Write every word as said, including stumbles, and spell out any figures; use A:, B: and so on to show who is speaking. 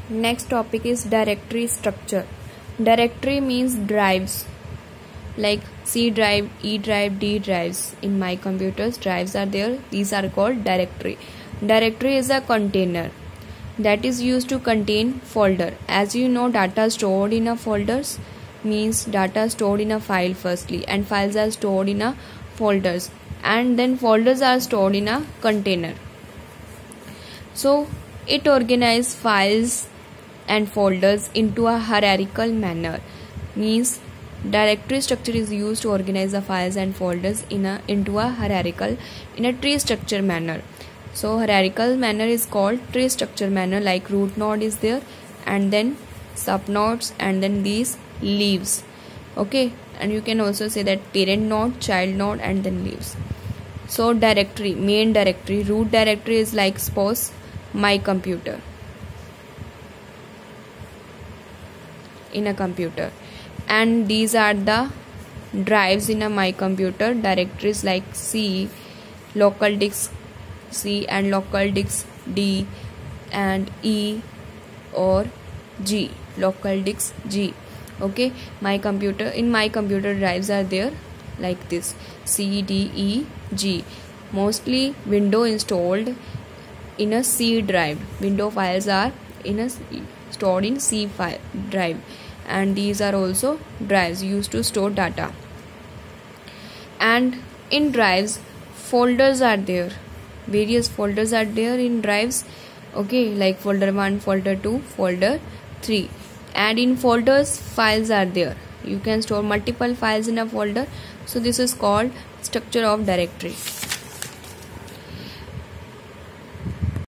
A: Next topic is directory structure. Directory means drives like C drive, E drive, D drives. In my computers, drives are there. These are called directory. Directory is a container that is used to contain folder. As you know, data stored in a folders means data stored in a file firstly, and files are stored in a folders, and then folders are stored in a container. So it organizes files and folders into a hierarchical manner. Means directory structure is used to organize the files and folders in a into a hierarchical in a tree structure manner. So hierarchical manner is called tree structure manner, like root node is there, and then sub nodes, and then these leaves. Okay, and you can also say that parent node, child node, and then leaves. So directory, main directory, root directory is like suppose my computer. In a computer, and these are the drives in a my computer. Directories like C, local disk C, and local disk D, and E or G, local disk G. Okay, my computer, in my computer drives are there like this: C, D, E, G. Mostly window installed in a C drive. Window files are in a stored in C file drive, and these are also drives used to store data. And in drives, folders are there. Various folders are there in drives. Okay, like folder one, folder two, folder three. And in folders, files are there. You can store multiple files in a folder. So this is called structure of directory.